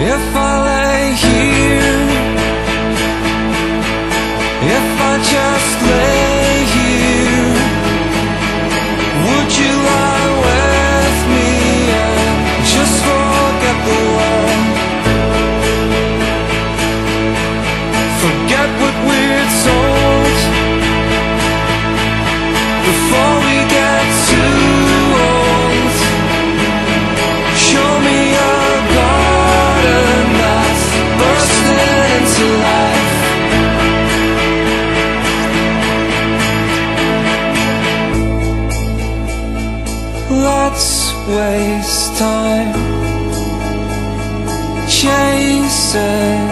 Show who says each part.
Speaker 1: If I lay here, if I just lay here, would you lie with me and just forget the world? Forget what we're told before we get too old. Show me a garden that's bursting into life. Let's waste time chasing